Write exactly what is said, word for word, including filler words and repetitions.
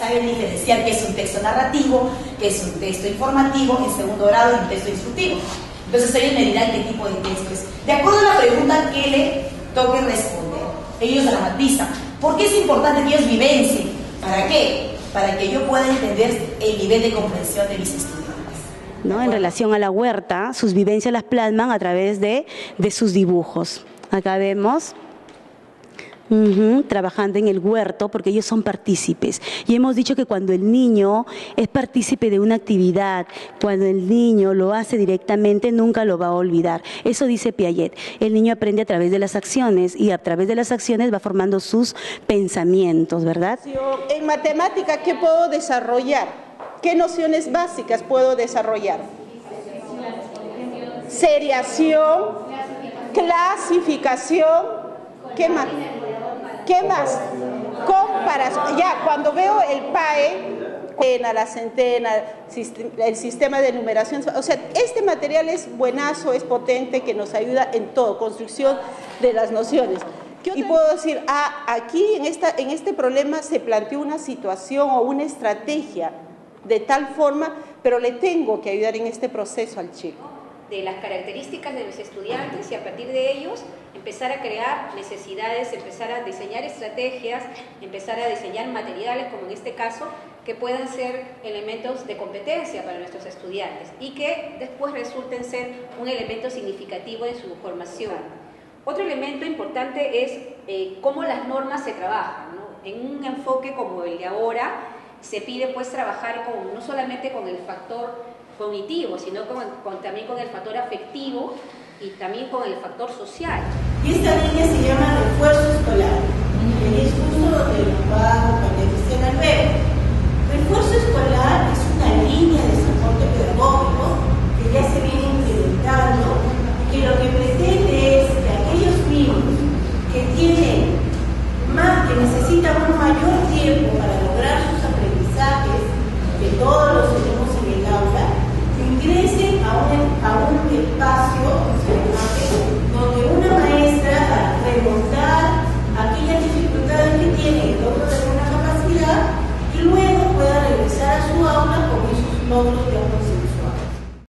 saben diferenciar qué es un texto narrativo, qué es un texto informativo en segundo grado y un texto instructivo. Entonces ellos me dirán qué tipo de texto es. De acuerdo a la pregunta que le toque responder, ellos dramatizan. ¿Por qué es importante que ellos vivencien? ¿Para qué? Para que yo pueda entender el nivel de comprensión de mis estudiantes. ¿No? En relación a la huerta, sus vivencias las plasman a través de, de sus dibujos. Acá vemos uh-huh, trabajando en el huerto, porque ellos son partícipes. Y hemos dicho que cuando el niño es partícipe de una actividad, cuando el niño lo hace directamente, nunca lo va a olvidar. Eso dice Piaget. El niño aprende a través de las acciones y a través de las acciones va formando sus pensamientos, ¿verdad? En matemática, ¿qué puedo desarrollar? ¿Qué nociones básicas puedo desarrollar? Seriación, clasificación, ¿qué más? ¿Qué más? Comparación. Ya, cuando veo el P A E, la centena, el sistema de numeración, o sea, este material es buenazo, es potente, que nos ayuda en todo, construcción de las nociones. Y puedo decir, ah, aquí en, esta, en este problema se planteó una situación o una estrategia de tal forma, pero le tengo que ayudar en este proceso al chico. De las características de los estudiantes y a partir de ellos empezar a crear necesidades, empezar a diseñar estrategias, empezar a diseñar materiales, como en este caso, que puedan ser elementos de competencia para nuestros estudiantes y que después resulten ser un elemento significativo en su formación. Otro elemento importante es eh, cómo las normas se trabajan, ¿no? En un enfoque como el de ahora, se pide pues trabajar con, no solamente con el factor cognitivo, sino con, con, también con el factor afectivo y también con el factor social. Y esta línea se llama refuerzo escolar, y es justo donde nos va a acompañar Cristiana luego.